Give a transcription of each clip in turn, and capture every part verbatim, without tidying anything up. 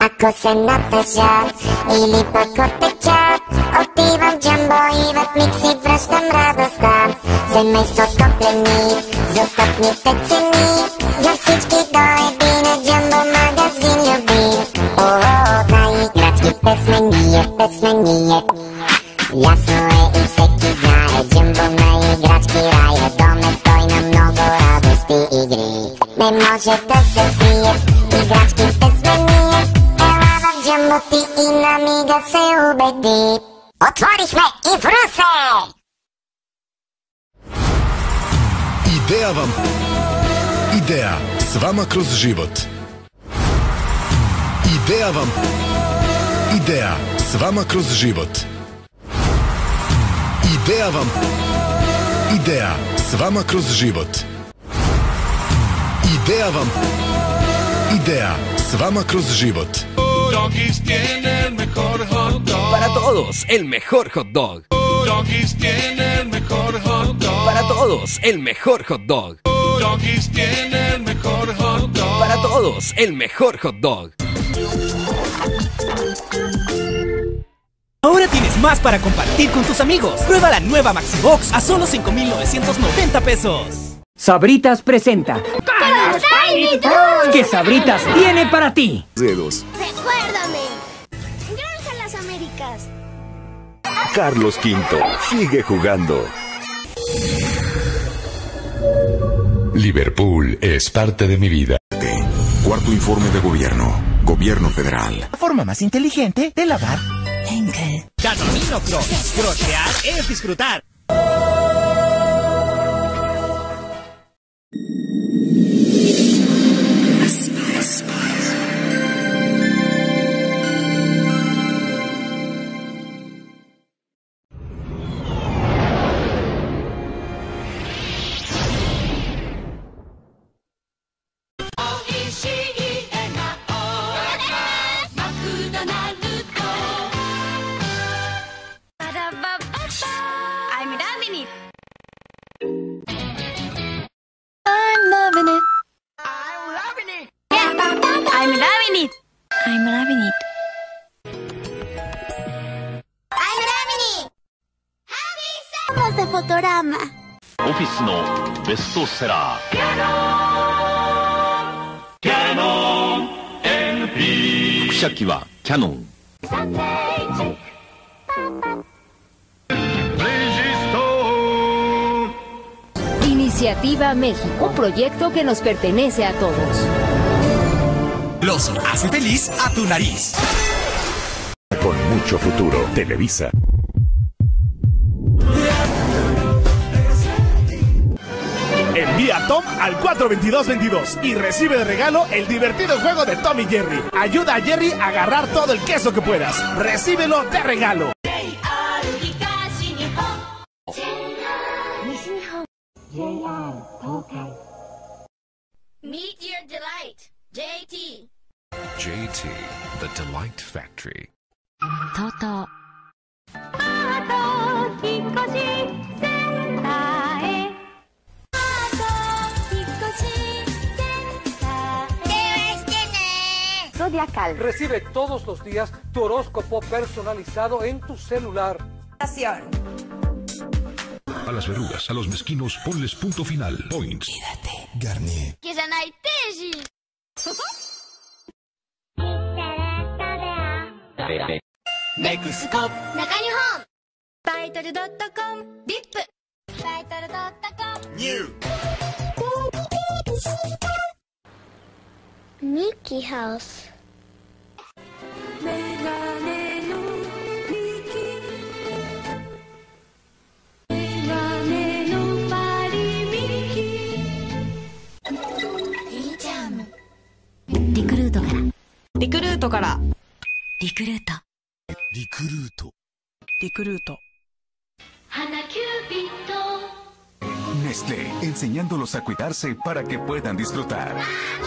Ako se natъжа или пък оттеча. Отивам в джамбо и в миг си връщам радостта. Семейство топлени, достъпните цени. За всички до един джамбо магазин люби. О, на играчките сме ние, те сме ние. Ясно е и всеки знае, джамбо на играчки рай е дом е той на много радости игри. Не може да се скрие, играчките сме ние. Ела в джамбо ти и на мига се убеди. Отворихме и в Русе! Ideja vam... Ideja s vama kroz život. Ideja vam... Ideja s vama kroz život. Ideja vam... Ideja s vama kroz život. Ideja vam... Ideja s vama kroz život. Doggies tiene el mejor hot dog. Para todos, el mejor hot dog. Doggies tiene el mejor hot dog. Para todos, el mejor hot dog. Doggies tiene el mejor hot dog. Para todos, el mejor hot dog. Ahora tienes más para compartir con tus amigos. Prueba la nueva Maxi Box a solo cinco mil novecientos noventa pesos. Sabritas presenta ¿Qué Sabritas tiene para ti? Dedos. Recuérdame. Granja Las Américas. Carlos Quinto sigue jugando. Liverpool es parte de mi vida. Cuarto informe de gobierno. Gobierno federal. La forma más inteligente de lavar. Henkel. Danonino Cross. Crochear es disfrutar. I'm loving it. I'm loving it. I'm loving it. Yeah. I'm loving it. I'm loving it. I'm loving it. Vamos de Fotorama. オフィスのベストセラー。キャノン エヌピー。副写機はキャノン。 Iniciativa México, un proyecto que nos pertenece a todos. Los hace feliz a tu nariz. Con mucho futuro, Televisa. Envía Tom al cuatro veintidós veintidós y recibe de regalo el divertido juego de Tom y Jerry. Ayuda a Jerry a agarrar todo el queso que puedas. Recíbelo de regalo. Meet your delight, J T. J T, the Delight Factory. Toto. Zodiacal. Recibe todos los días tu horóscopo personalizado en tu celular. A las verrugas, a los mezquinos, ponles punto final. Points. Quédate. Garnier. Kizanai Teji. Nextcom. Nakanihon. Baitoru punto com.ディップ. Baitoru punto com. New. Mickey House. Recruit から。 リクルートから。 リクルート。 リクルート。 リクルート。 Nestlé, enseñándolos a cuidarse para que puedan disfrutar.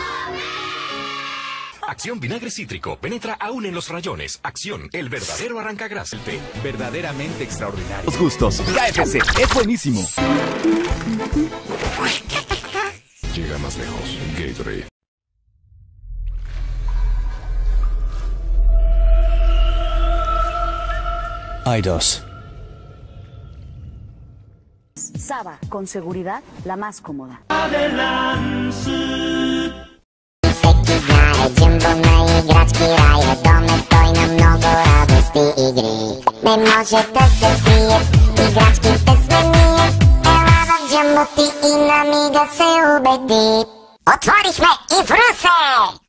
Acción vinagre cítrico. Penetra aún en los rayones. Acción, el verdadero arrancagrasa. El té. Verdaderamente extraordinario. Los gustos. K F C es buenísimo. Llega más lejos. Gatorade. Hay dos. Saba, con seguridad, la más cómoda. Всеки знае, Джимбо на играчки рая. Доме той на много радости игри. Не може да се скрие, играчките сме ние. Ела в Джимбо ти и на мига се убеди. Отворихме и в Русе!